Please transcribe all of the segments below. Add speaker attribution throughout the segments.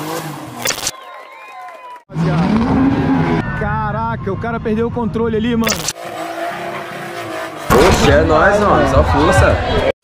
Speaker 1: Caraca, o cara perdeu o controle ali, mano.
Speaker 2: Poxa, é nóis, mano. Só força.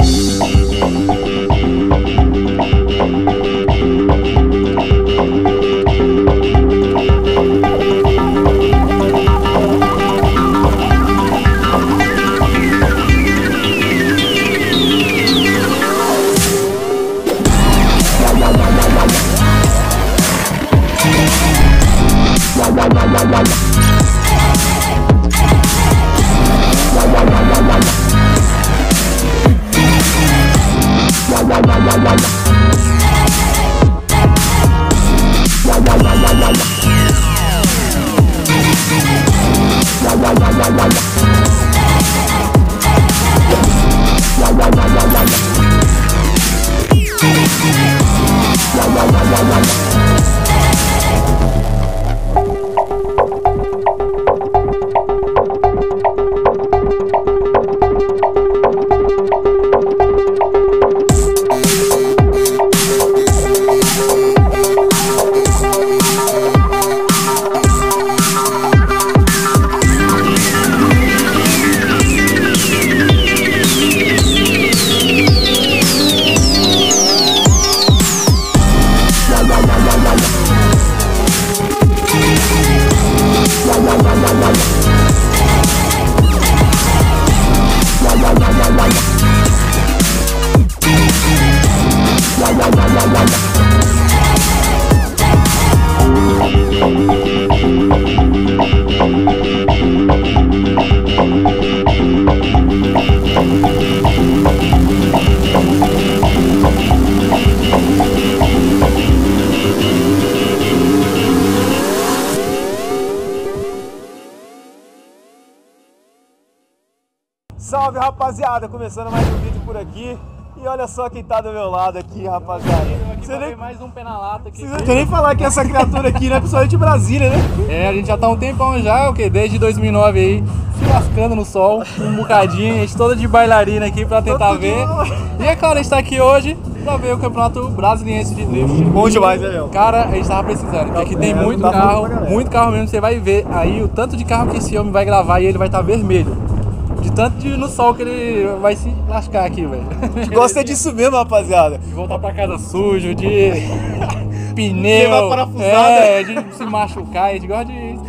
Speaker 1: Salve, rapaziada, começando mais um vídeo por aqui. E olha só quem tá do meu lado aqui, rapaziada.
Speaker 3: Você nem mais um pé na lata aqui.
Speaker 1: Não nem falar que essa criatura aqui, né, pessoal, de Brasília, né?
Speaker 3: É, a gente já tá um tempão já, o que? Desde 2009 aí, se lascando no sol, um bocadinho, a gente toda de bailarina aqui pra tentar ver. E é claro, a gente tá aqui hoje pra ver o Campeonato Brasiliense de Drift.
Speaker 1: Bom demais, né, meu?
Speaker 3: Cara, a gente tava precisando, porque aqui tem muito carro mesmo, você vai ver aí o tanto de carro que esse homem vai gravar e ele vai estar vermelho. De tanto de ir no sol que ele vai se lascar aqui, velho.
Speaker 1: Gosta disso mesmo, rapaziada.
Speaker 3: De voltar pra casa sujo, de pneu,
Speaker 1: levar parafusada.
Speaker 3: de se machucar, a gente gosta de...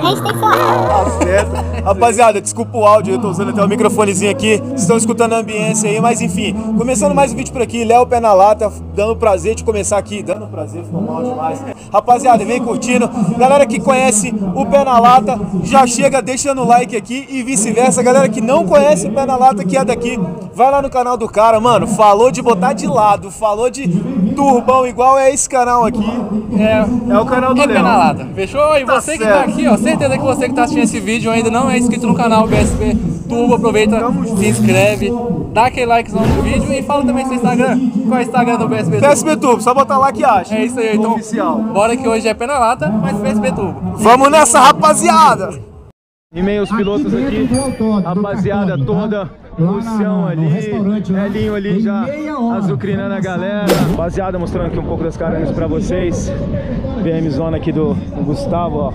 Speaker 1: Tá certo. Rapaziada, desculpa o áudio, eu tô usando até o microfonezinho aqui. Vocês estão escutando a ambiência aí, mas enfim. Começando mais um vídeo por aqui, Léo Pé na Lata, dando prazer de começar aqui. Dando prazer, ficou mal demais. Rapaziada, vem curtindo. Galera que conhece o Pé na Lata, já chega deixando o like aqui e vice-versa. Galera que não conhece o Pé na Lata, que é daqui, vai lá no canal do cara, mano. Falou de botar de lado, falou de turbão igual é esse canal aqui. É o canal do Léo.
Speaker 3: Pé na Lata, fechou? E você que tá aqui, ó, certeza que você que tá assistindo esse vídeo ainda não é inscrito no canal BSB Turbo, aproveita, se inscreve, dá aquele likezão no vídeo e fala também seu Instagram. Qual é o Instagram do BSB Turbo?
Speaker 1: BSB Turbo, só botar lá que acha.
Speaker 3: É isso aí, então
Speaker 1: oficial.
Speaker 3: Bora que hoje é Pé na Lata, mas BSB Turbo.
Speaker 1: Vamos nessa, rapaziada! E meio os pilotos aqui, rapaziada toda, Lucião ali, Elinho ali já azucrinando a galera. Rapaziada, mostrando aqui um pouco das caras pra vocês. BM Zona aqui do Gustavo, ó.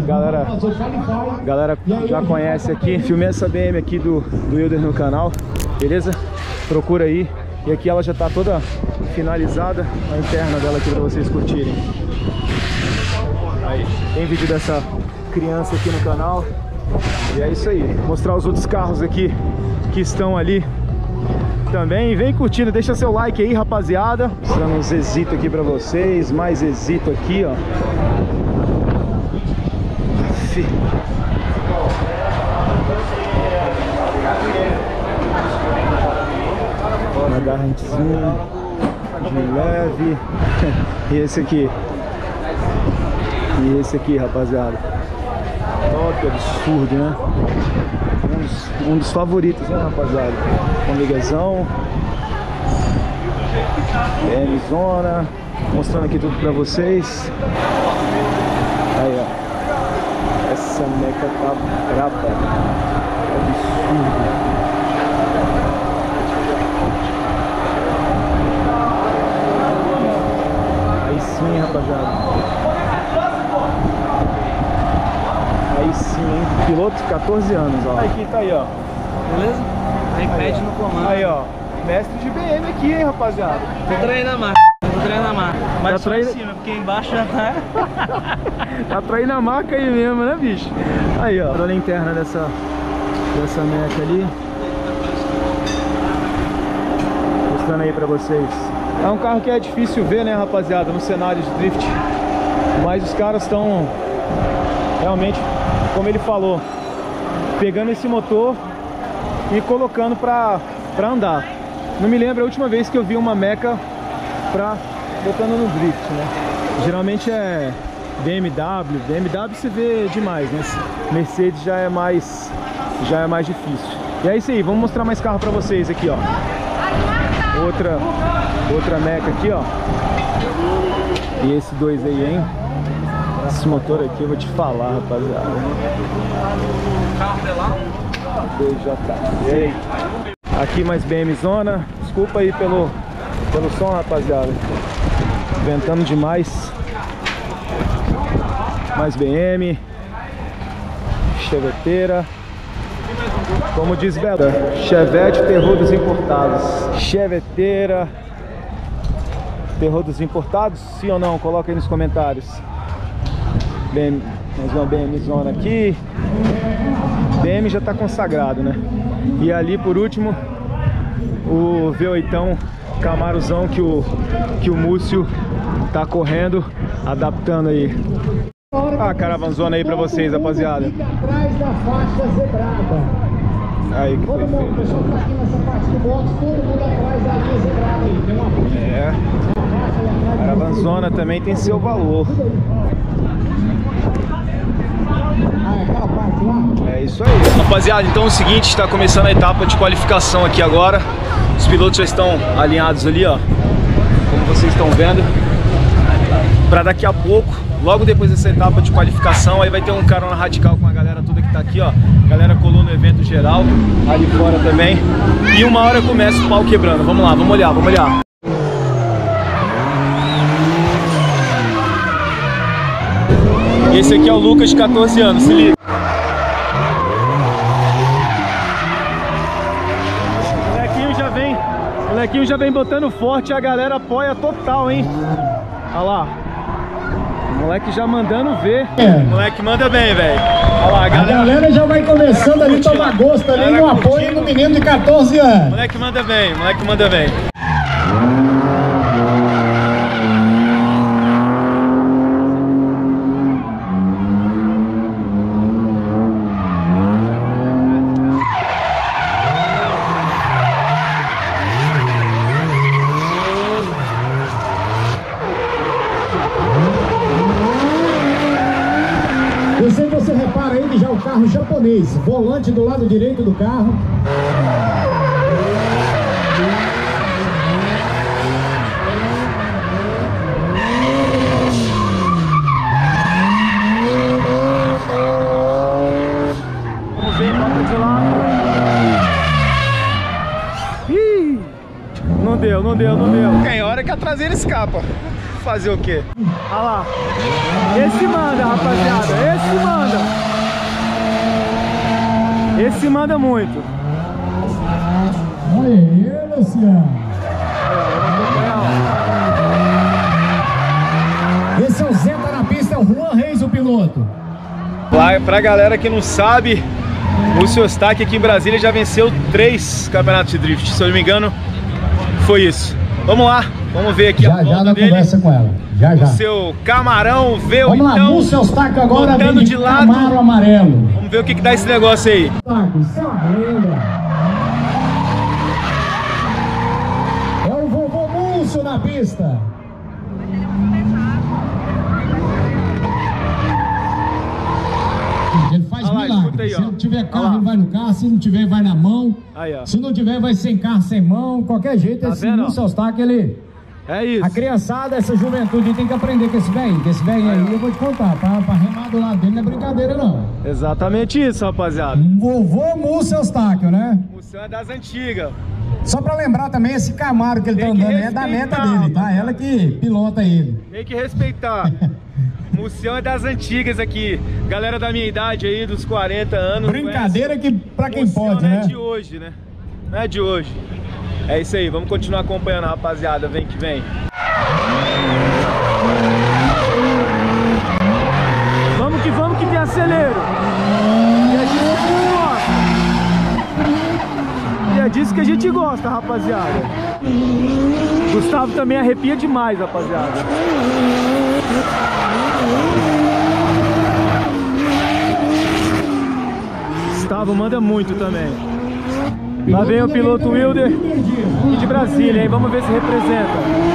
Speaker 1: Galera já conhece aqui. Filmei essa BM aqui do Wilder no canal, beleza? Procura aí. E aqui ela já tá toda finalizada, a interna dela aqui pra vocês curtirem. Aí, tem vídeo dessa criança aqui no canal. E é isso aí, mostrar os outros carros aqui que estão ali também. Vem curtindo, deixa seu like aí, rapaziada. Mostrando uns Exito aqui pra vocês, mais Exito aqui, ó. Uma garrantezinha de leve. E esse aqui. E esse aqui, rapaziada. Que absurdo, né? Um dos favoritos, né, rapaziada? Com miguezão, BM Zona, mostrando aqui tudo pra vocês. Aí, ó, essa meca tá braba, absurdo. Aí sim, rapaziada. Aí sim, hein? Piloto de 14 anos, ó. Aí, quem tá aí, ó.
Speaker 3: Beleza? Aí pede no comando.
Speaker 1: Aí, ó. Mestre de BM aqui, hein, rapaziada.
Speaker 3: Tô treinando a marca. Tô treinando a marca. Mas
Speaker 1: tá
Speaker 3: em cima, porque embaixo já tá.
Speaker 1: Tá traindo a marca aí mesmo, né, bicho? Aí, ó. Olha a interna dessa meca ali. Mostrando aí pra vocês. É um carro que é difícil ver, né, rapaziada, no cenário de drift. Mas os caras estão realmente, como ele falou, pegando esse motor e colocando pra andar. Não me lembro a última vez que eu vi uma meca botando no drift, né? Geralmente é BMW se vê demais, né? Mercedes já é mais difícil. E é isso aí, vamos mostrar mais carro pra vocês aqui, ó. Outra meca aqui, ó. E esse dois aí, hein? Esse motor aqui eu vou te falar, rapaziada.
Speaker 3: Carro de lá.
Speaker 1: 2JZ. E aí? Aqui mais BM Zona. Desculpa aí pelo som, rapaziada. Ventando demais. Mais BM. Cheveteira. Como diz Belo, Chevette, terror dos importados. Cheveteira, terror dos importados, sim ou não? Coloca aí nos comentários. BM, mais uma BM Zona aqui. BM já tá consagrado, né? E ali por último o V8 Camaruzão que o Múcio tá correndo, adaptando aí. A caravanzona aí pra vocês, rapaziada.
Speaker 4: Atrás da faixa zebrada.
Speaker 1: Aí que
Speaker 4: todo mundo, o pessoal que tá aqui nessa parte do box, todo mundo atrás da linha zebrada aí. Tem uma
Speaker 1: caravanzona também tem seu valor.
Speaker 4: aquela parte lá.
Speaker 1: É isso aí. Rapaziada, então é o seguinte, está começando a etapa de qualificação aqui agora. Os pilotos já estão alinhados ali, ó. Como vocês estão vendo. Para daqui a pouco, logo depois dessa etapa de qualificação, aí vai ter um carona radical com a galera toda que tá aqui, ó. A galera colou no evento geral, ali fora também. E uma hora começa o pau quebrando. Vamos lá, vamos olhar, vamos olhar. Esse aqui é o Lucas de 14 anos, se liga. O molequinho já vem botando forte e a galera apoia total, hein? Olha lá. O moleque já mandando ver. O moleque manda bem, velho. Olha lá,
Speaker 4: a galera já vai começando ali a tomar gosto ali no apoio no menino de 14 anos.
Speaker 1: O moleque manda bem, o moleque manda bem.
Speaker 4: Você repara aí que já é o carro japonês, volante do lado direito do carro.
Speaker 1: Vamos ver, bota de lado. Ih, não deu, não deu, não deu. Tem hora que a traseira escapa. Fazer o quê? Olha lá. Esse manda, rapaziada. Esse manda. Esse manda muito.
Speaker 4: Olha aí, Luciano. Esse é o Zeta na pista, é o Juan Reis, o piloto.
Speaker 1: Pra galera que não sabe, o Múcio Eustáquio aqui em Brasília já venceu 3 campeonatos de drift. Se eu não me engano, foi isso. Vamos lá, vamos ver aqui
Speaker 4: já,
Speaker 1: a volta
Speaker 4: na
Speaker 1: dele.
Speaker 4: Conversa com ela. Já.
Speaker 1: O seu Camarão V8.
Speaker 4: Vamos lá, Múcio Eustáquio agora vem de
Speaker 1: lado.
Speaker 4: Camaro amarelo.
Speaker 1: Vamos ver o que dá esse negócio aí.
Speaker 4: Isso é uma brenda. É o vovô Múcio na pista. Ele faz milagre. Aí, se não tiver carro, ele vai no carro. Se não tiver, vai na mão.
Speaker 1: Aí, ó.
Speaker 4: Se não tiver, vai sem carro, sem mão. Qualquer jeito,
Speaker 1: Tá
Speaker 4: esse
Speaker 1: vendo?
Speaker 4: Múcio Eustáquio, ele...
Speaker 1: É isso.
Speaker 4: A criançada, essa juventude tem que aprender com esse velho. Que esse velho aí, eu vou te contar, pra remar do lado dele não é brincadeira, não.
Speaker 1: Exatamente isso, rapaziada.
Speaker 4: Vovô Múcio Eustáquio, né?
Speaker 1: O Múcio é das antigas.
Speaker 4: Só pra lembrar também, esse Camaro que ele tá andando é da neta dele, tá? Ela que pilota ele.
Speaker 1: Tem que respeitar. Mucião é das antigas aqui. Galera da minha idade aí, dos 40 anos.
Speaker 4: Brincadeira que pra quem
Speaker 1: Mucião
Speaker 4: pode,
Speaker 1: não
Speaker 4: né?
Speaker 1: é de hoje, né? Não é de hoje. É isso aí, vamos continuar acompanhando, rapaziada. Vem que vem. Vamos que tem acelero. E é disso que a gente gosta. E é disso que a gente gosta, rapaziada. Gustavo também arrepia demais, rapaziada. Gustavo manda muito também. Lá vem o piloto Wilder e de Brasília, hein? Vamos ver se representa.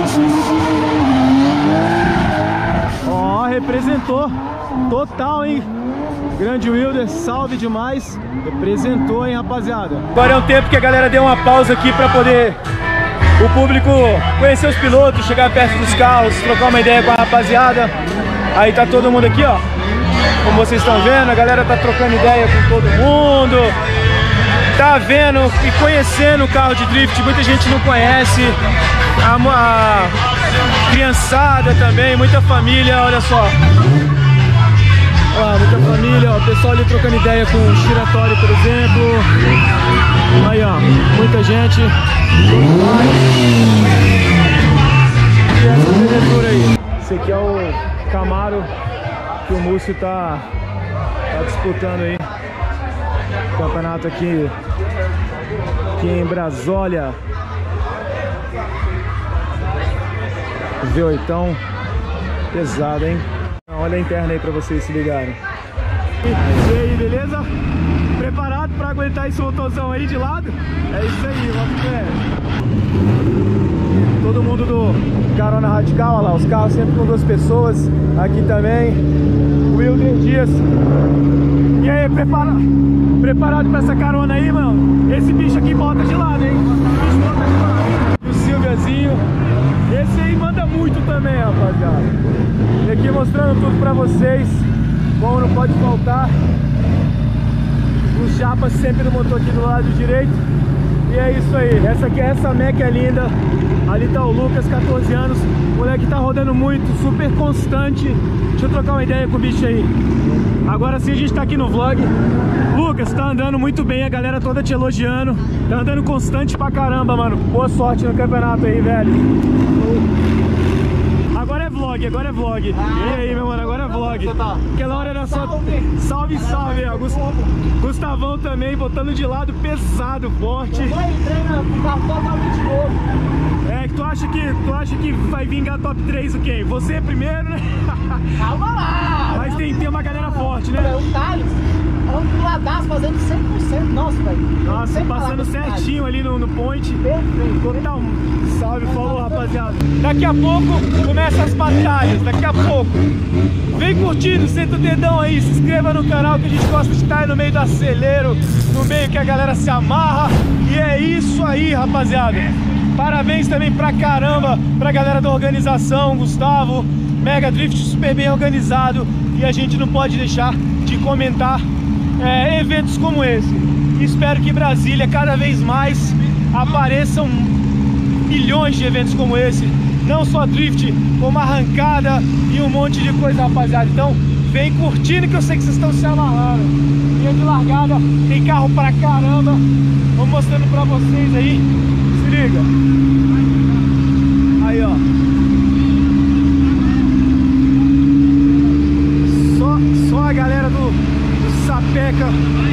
Speaker 1: Ó, representou total, hein? Grande Wilder, salve demais. Representou, hein, rapaziada? Agora é um tempo que a galera deu uma pausa aqui pra poder o público conhecer os pilotos, chegar perto dos carros, trocar uma ideia com a rapaziada. Aí tá todo mundo aqui, ó. Como vocês estão vendo, a galera tá trocando ideia com todo mundo. Tá vendo e conhecendo o carro de drift. Muita gente não conhece. A criançada também, muita família, olha só. Ó, muita família, ó, o pessoal ali trocando ideia com o giratório, por exemplo. Aí, ó, muita gente. E essa abertura aí. Esse aqui é o Camaro que o Múcio tá disputando aí. Campeonato aqui em Brasólia. V8, pesado, hein? Olha a interna aí pra vocês se ligarem. E aí, beleza? Preparado pra aguentar esse motozão aí de lado? É isso aí, vamos ver. Todo mundo do Carona Radical, olha lá, os carros sempre com 2 pessoas. Aqui também, Wilder Dias. E aí, preparado pra essa carona aí, mano? Esse bicho aqui bota de lado, hein? Esse bicho bota de lado. O Silviazinho. Esse aí manda muito também, rapaziada. E aqui mostrando tudo pra vocês. Como não pode faltar. Os chapas sempre no motor aqui do lado direito. E é isso aí. Essa Mac é linda. Ali tá o Lucas, 14 anos. O moleque tá rodando muito, super constante. Deixa eu trocar uma ideia com o bicho aí. Agora sim a gente tá aqui no vlog. Lucas, tá andando muito bem, a galera toda te elogiando. Tá andando constante pra caramba, mano. Boa sorte no campeonato aí, velho. Agora é vlog, agora é vlog. E aí, meu mano, agora é vlog. Aquela hora era só salve, salve, ó. Gustavão também, botando de lado, pesado, forte.
Speaker 5: Eu entrei no carro totalmente novo.
Speaker 1: É, tu acha que vai vingar top 3 o quê? Você primeiro, né?
Speaker 5: Calma lá!
Speaker 1: Mas tem uma galera forte, né?
Speaker 5: O Thales é um puladaço fazendo 100%. Nossa, velho.
Speaker 1: Nossa, passando certinho ali no point.
Speaker 5: Perfeito.
Speaker 1: Total. Salve, falou, rapaziada. Daqui a pouco começam as batalhas, daqui a pouco. Vem curtindo, senta o dedão aí, se inscreva no canal que a gente gosta de estar aí no meio do acelero, no meio que a galera se amarra. E é isso aí, rapaziada. Parabéns também pra caramba pra galera da organização, Gustavo, Mega Drift super bem organizado. E a gente não pode deixar de comentar eventos como esse. Espero que Brasília cada vez mais apareçam milhões de eventos como esse. Não só drift, como arrancada e um monte de coisa, rapaziada. Então vem curtindo que eu sei que vocês estão se amarrando. Linha de largada, tem carro pra caramba. Vou mostrando pra vocês aí. Se liga. Aí, ó. Só a galera do Sapeca.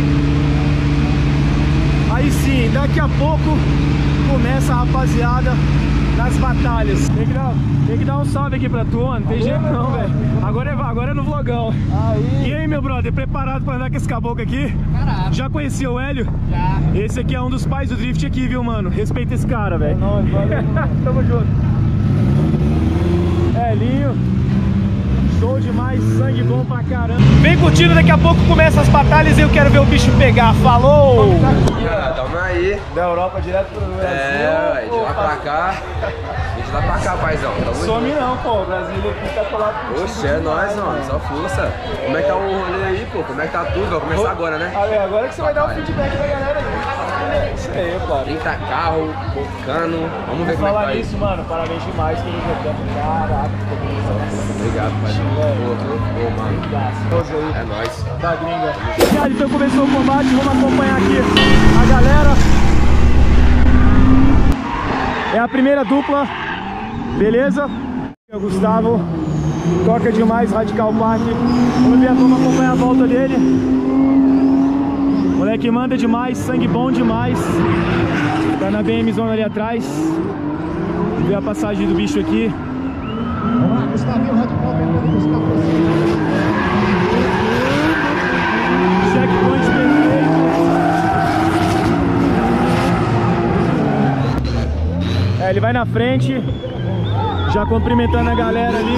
Speaker 1: Aí sim, daqui a pouco começa a rapaziada nas batalhas. Tem que dar um salve aqui pra tu, mano. Tem jeito não, velho. Agora é no vlogão. Aí. E aí, meu brother, preparado pra andar com esse caboclo aqui?
Speaker 5: Caralho.
Speaker 1: Já conhecia o Hélio?
Speaker 5: Já.
Speaker 1: Esse aqui é um dos pais do drift aqui, viu, mano? Respeita esse cara, velho. Tamo junto. Helinho. Show demais, sangue bom pra caramba. Vem curtindo, daqui a pouco começa as batalhas e eu quero ver o bicho pegar. Falou!
Speaker 2: Tamo aí.
Speaker 1: Da Europa direto pro Brasil.
Speaker 2: É, de lá pra cá. E de lá pra cá, paizão.
Speaker 1: Some não, pô. Brasília aqui tá colado contigo.
Speaker 2: Oxe, é nóis, mano. Só força. Como é que tá o rolê aí, pô? Como é que tá tudo? Vai começar agora, né?
Speaker 1: Agora que você vai dar o feedback da galera aí. Isso aí, pô.
Speaker 2: 30 carros, bocano. Vamos ver como é que
Speaker 1: Falar
Speaker 2: vai.
Speaker 1: nisso, mano, parabéns demais pelo evento. Caraca,
Speaker 2: Obrigado, pai. Ô, mano. É nóis.
Speaker 1: da gringa. Então começou o combate, vamos acompanhar aqui a galera. É a primeira dupla, beleza? O Gustavo toca demais, Radical Park. Vamos ver, vamos acompanhar a volta dele. Moleque manda demais, sangue bom demais. Tá na BM zona ali atrás. Vamos ver a passagem do bicho aqui.
Speaker 4: Vamos lá, Gustavinho, Radical,
Speaker 1: Checkpoint perfeito. Ele vai na frente, já cumprimentando a galera ali.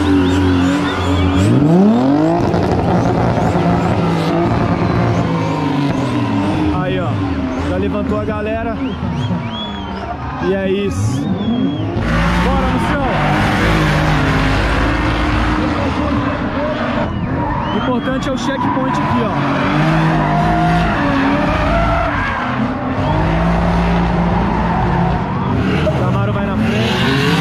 Speaker 1: Aí, ó, já levantou a galera. E é isso. Bora, Lucião! O importante é o checkpoint aqui, ó. Camaro vai na frente.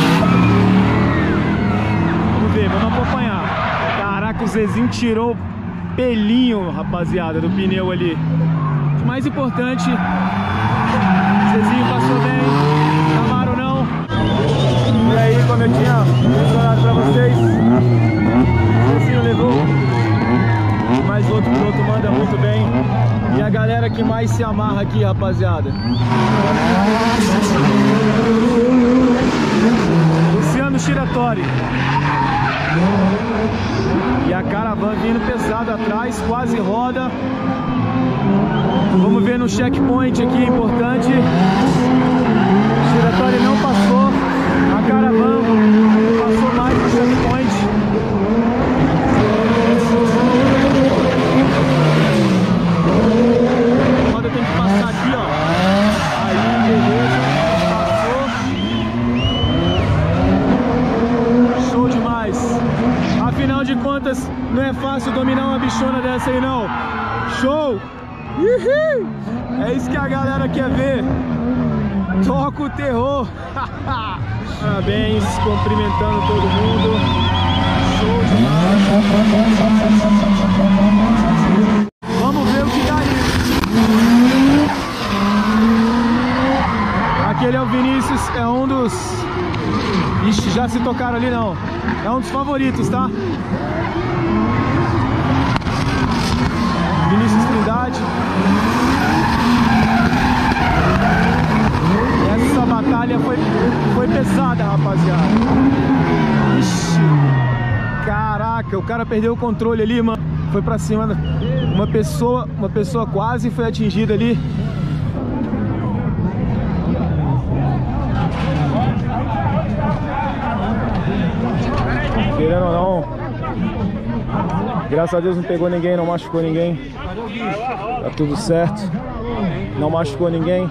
Speaker 1: Vamos ver, vamos acompanhar. Caraca, o Zezinho tirou pelinho, rapaziada, do pneu ali. O mais importante, Zezinho passou bem, Camaro não. E aí, como eu tinha mencionado pra vocês, Zezinho levou, mas outro piloto manda muito bem. E a galera que mais se amarra aqui, rapaziada, Luciano Shiratori. E a caravana vindo pesado atrás, quase roda. Vamos ver no checkpoint aqui, importante. Shiratori não passou. A caravana passou mais no checkpoint. A roda tem que passar aqui, ó. Aí, beleza. Passou. Show demais. Afinal de contas, não é fácil dominar uma bichona dessa aí, não. Show! Uhul. É isso que a galera quer ver. Toca o terror. Parabéns, cumprimentando todo mundo. Show demais. Vamos ver o que dá aí. Aquele é o Vinícius, é um dos... Ixi, já se tocaram ali não. É um dos favoritos, tá? Vinícius Trindade. Essa batalha foi pesada, rapaziada. Ixi, caraca, o cara perdeu o controle ali, mano. Foi pra cima, uma pessoa quase foi atingida ali. Querendo ou não, graças a Deus não pegou ninguém, não machucou ninguém. Tá tudo certo. Não machucou ninguém.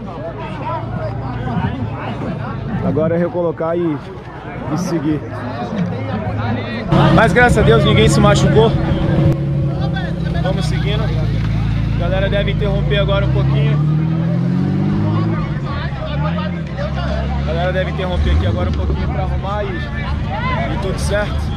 Speaker 1: Agora é recolocar e seguir. Mas graças a Deus ninguém se machucou. Vamos seguindo. A galera deve interromper agora um pouquinho. A galera deve interromper aqui agora um pouquinho para arrumar e tudo certo.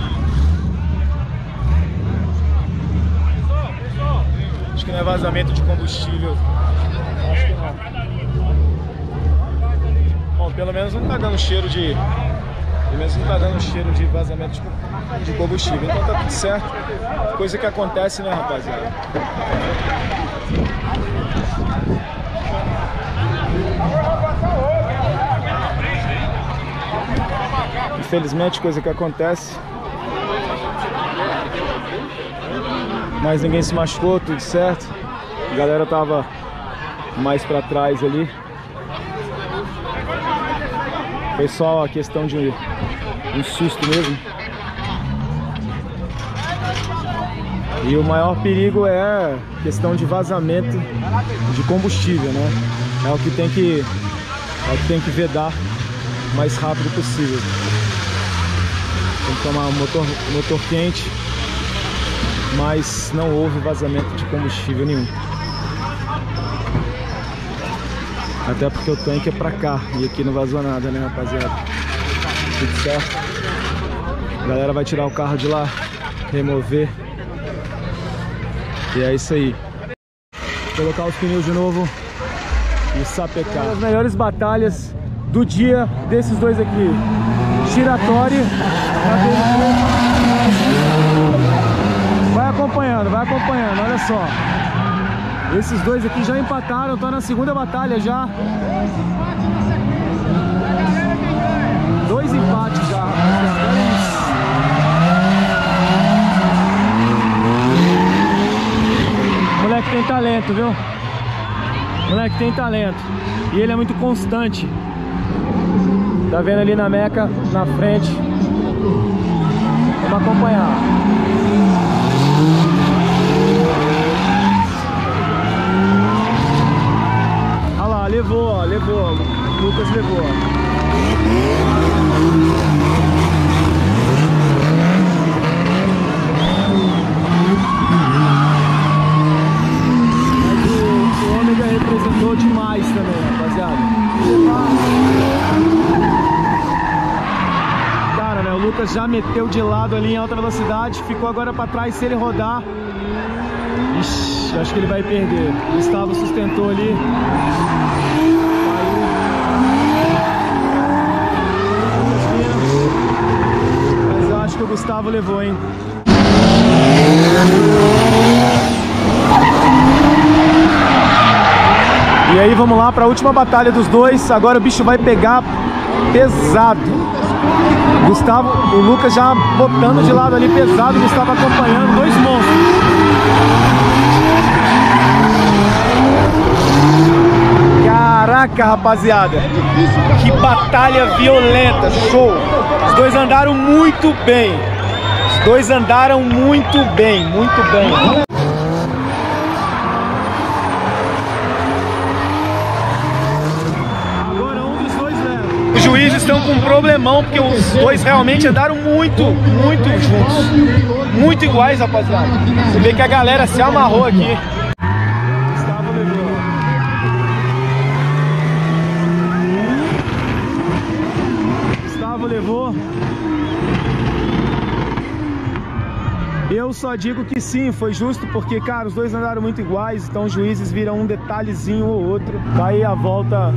Speaker 1: Acho que não é vazamento de combustível. Acho que não. Bom, pelo menos não tá dando cheiro de... Pelo menos não tá dando cheiro de vazamento de combustível. Então tá tudo certo. Coisa que acontece, né, rapaziada? Infelizmente, coisa que acontece. Mas ninguém se machucou, tudo certo. A galera tava mais pra trás ali. Foi só a questão de um susto mesmo. E o maior perigo é a questão de vazamento de combustível, né? É o que tem que vedar o mais rápido possível. Tem que tomar motor quente, mas não houve vazamento de combustível nenhum. Até porque o tanque é pra cá e aqui não vazou nada, né, rapaziada? Tudo certo. A galera vai tirar o carro de lá, remover. E é isso aí. Colocar os pneus de novo e sapecar. Uma das melhores batalhas do dia desses dois aqui. Giratório. Vai acompanhando, olha só. Esses dois aqui já empataram, estão na segunda batalha já. 2 empates já. Moleque tem talento, viu? Moleque tem talento. E ele é muito constante. Tá vendo ali na Meca, na frente. Vamos acompanhar. Olha lá, levou, ó, levou. O Lucas levou, ó. Representou demais também, rapaziada. Cara, né? O Lucas já meteu de lado ali em alta velocidade, ficou agora pra trás. Se ele rodar, ixi, acho que ele vai perder. O Gustavo sustentou ali. Mas eu acho que o Gustavo levou, hein? E aí vamos lá para a última batalha dos dois. Agora o bicho vai pegar pesado. Gustavo, o Lucas já botando de lado ali pesado. Gustavo acompanhando, 2 monstros. Caraca, rapaziada, que batalha violenta, show. Os dois andaram muito bem. Os dois andaram muito bem, muito bem. Os juízes estão com um problemão, porque os dois realmente andaram muito juntos. Muito iguais, rapaziada. Você vê que a galera se amarrou aqui. Gustavo levou. Gustavo levou. Eu só digo que sim, foi justo, porque, cara, os dois andaram muito iguais, então os juízes viram um detalhezinho ou outro. Tá aí a volta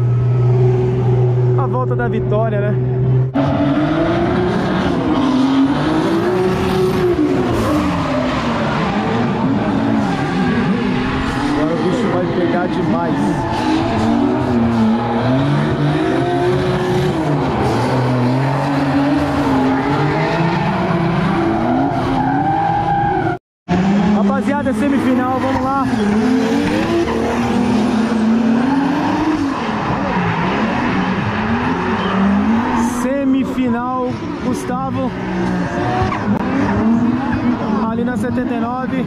Speaker 1: da vitória, né? Agora o bicho vai pegar demais. Rapaziada, semifinal, vamos lá. Semifinal, Gustavo ali na 79.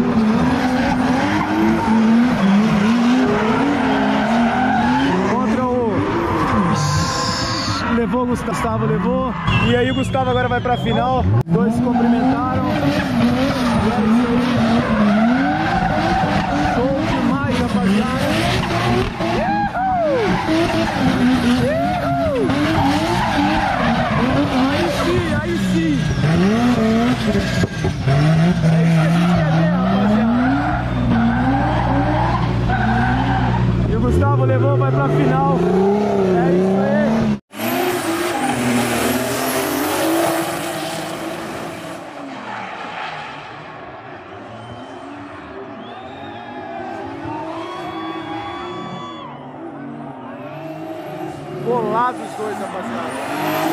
Speaker 1: Contra o... Levou, Gustavo levou. E aí o Gustavo agora vai pra final. Dois se cumprimentaram. Show demais, rapaziada. Aí sim. E o Gustavo levou, vai pra final. É isso aí. Bolados os dois, rapaziada.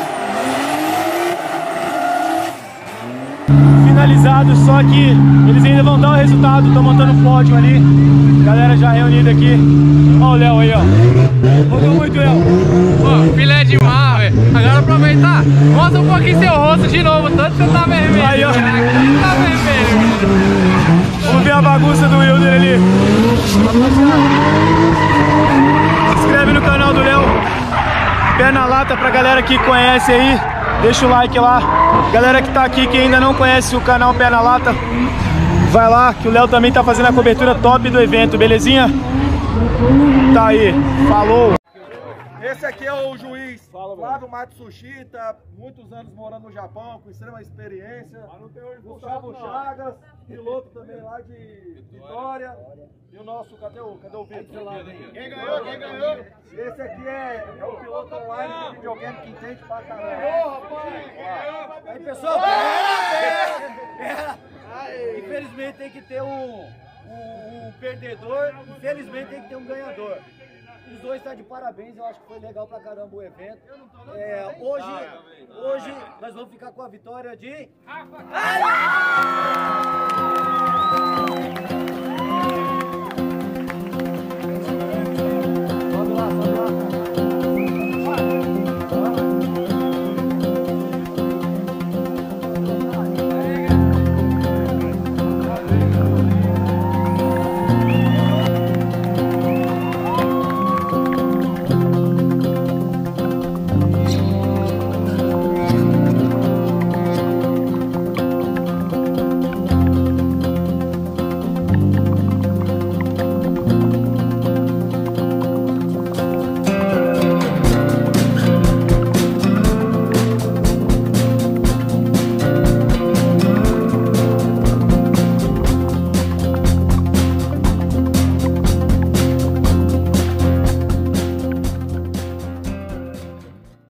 Speaker 1: Finalizados, só que eles ainda vão dar o resultado. Estão montando o pódio ali. Galera já reunida aqui. Olha o Léo aí, ó. Rodou muito, Léo.
Speaker 3: Pô, filé de mar, velho. Agora aproveitar. Mostra um pouquinho seu rosto de novo. Tanto que você tá vermelho.
Speaker 1: Aí, ó.
Speaker 3: Tá vermelho.
Speaker 1: Vamos ver a bagunça do Wilder ali. Se inscreve no canal do Léo. Pé na lata pra galera que conhece aí. Deixa o like lá. Galera que tá aqui, que ainda não conhece o canal Pé na Lata, vai lá, que o Léo também tá fazendo a cobertura top do evento, belezinha? Tá aí, falou.
Speaker 6: Esse aqui é o juiz Flávio Matsushita, muitos anos morando no Japão, com extrema experiência. Gustavo Chagas, piloto também lá de Vitória. E o nosso, cadê o Vitor? Quem ganhou? Quem ganhou? Esse aqui é o piloto online de videogame que entende pra caramba. Ganhou, rapaz! Aí, pessoal, infelizmente tem que ter um perdedor, infelizmente tem que ter um ganhador. Os dois estão de parabéns, eu acho que foi legal pra caramba o evento. Hoje nós vamos ficar com a vitória de...